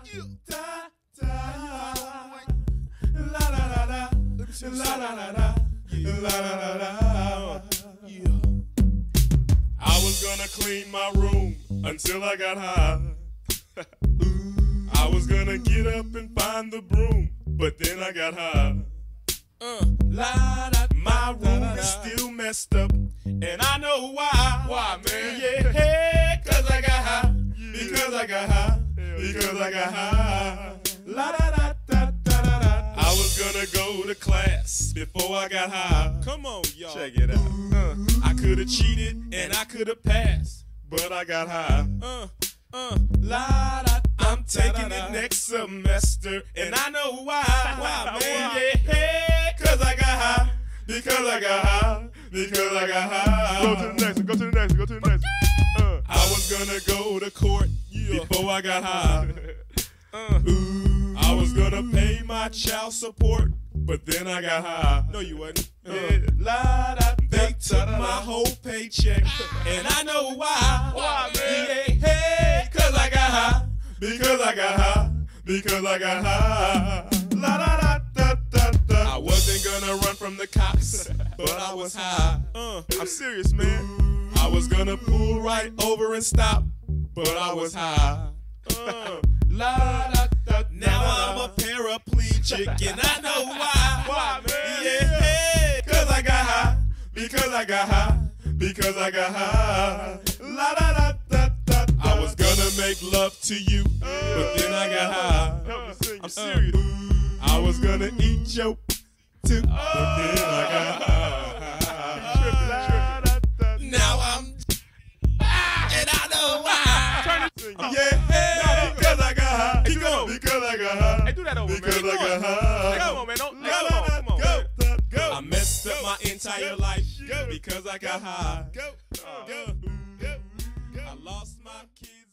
Da, da. La la la la. La la la la. La la la la. I was gonna clean my room until I got high. I was gonna get up and find the broom, but then I got high. My room is still messed up, and I know why. Why, man? Yeah, cause I got high. Because I got high. Because I got high. La da da da da da da. I was gonna go to class before I got high. Come on, y'all. Check it out. I could have cheated and I could have passed, but I got high. La da. I'm taking it next semester, and I know why. Why, man? Yeah, cause I got high. Because I got high. Because I got high. Go to the next one. Go to the next one. Go to the next one. I was gonna go to court before I got high. I was gonna pay my child support, but then I got high. No, you wasn't. They took my whole paycheck, and I know why. Why, man? Yeah, cause I got high. Because I got high. Because I got high. La da da da da da. I wasn't gonna run from the cops, but I was high. I'm serious, man. I was gonna pull right over and stop, but I was high. La da da. Now I'm a paraplegic, and I know why. Why, man? Yeah, cause I got high. Because I got high. Because I got high. La da da da da. I was gonna make love to you, but then I got high. Help me sing. I'm serious. I was gonna eat your too, but then I got high. Now I'm and I know why. Yeah, because I got high. Keep going. Because I got high. Hey, do that over, man. Because Keep I going. got high. Come on, man. Don't, Go, come on. go, Go. I messed up my entire life because I got high. I lost my kids.